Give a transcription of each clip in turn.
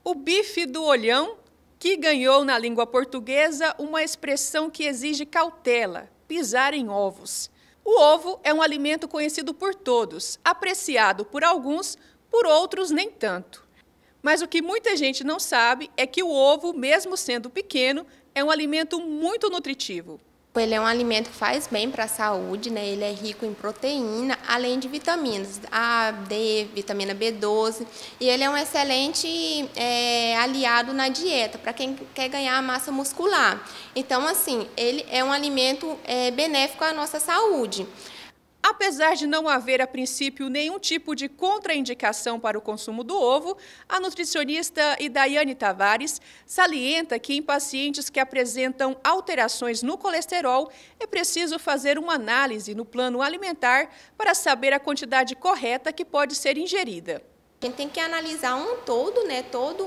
O bife do olhão, que ganhou na língua portuguesa uma expressão que exige cautela, pisar em ovos. O ovo é um alimento conhecido por todos, apreciado por alguns, por outros nem tanto. Mas o que muita gente não sabe é que o ovo, mesmo sendo pequeno, é um alimento muito nutritivo. Ele é um alimento que faz bem para a saúde, né? Ele é rico em proteína, além de vitaminas A, D, vitamina B12. E ele é um excelente aliado na dieta, para quem quer ganhar massa muscular. Então, assim, ele é um alimento benéfico à nossa saúde. Apesar de não haver, a princípio, nenhum tipo de contraindicação para o consumo do ovo, a nutricionista Idaiane Tavares salienta que em pacientes que apresentam alterações no colesterol, é preciso fazer uma análise no plano alimentar para saber a quantidade correta que pode ser ingerida. A gente tem que analisar um todo, né?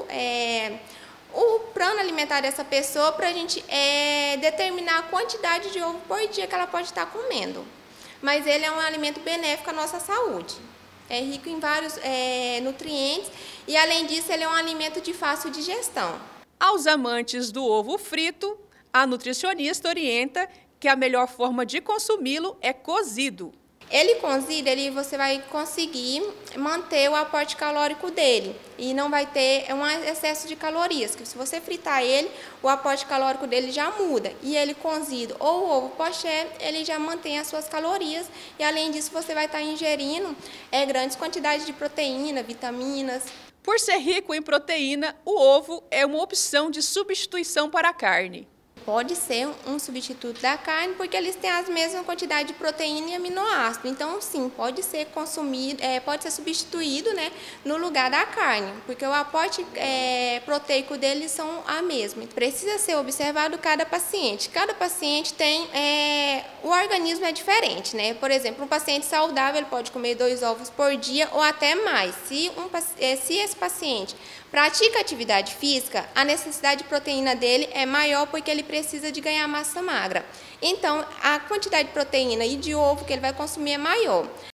O plano alimentar dessa pessoa para a gente determinar a quantidade de ovo por dia que ela pode estar comendo. Mas ele é um alimento benéfico à nossa saúde. É rico em vários nutrientes e, além disso, ele é um alimento de fácil digestão. Aos amantes do ovo frito, a nutricionista orienta que a melhor forma de consumi-lo é cozido. Ele cozido, você vai conseguir manter o aporte calórico dele e não vai ter um excesso de calorias, que se você fritar ele, o aporte calórico dele já muda. E ele cozido ou o ovo poché, ele já mantém as suas calorias e, além disso, você vai estar ingerindo grandes quantidades de proteína, vitaminas. Por ser rico em proteína, o ovo é uma opção de substituição para a carne. Pode ser um substituto da carne, porque eles têm a mesma quantidade de proteína e aminoácido. Então, sim, pode ser consumido, pode ser substituído, né, no lugar da carne, porque o aporte proteico deles são a mesma. Precisa ser observado cada paciente. Cada paciente tem, o organismo é diferente, né? Por exemplo, um paciente saudável ele pode comer 2 ovos por dia ou até mais. Se esse paciente pratica atividade física, a necessidade de proteína dele é maior porque ele precisa de ganhar massa magra. Então, a quantidade de proteína e de ovo que ele vai consumir é maior.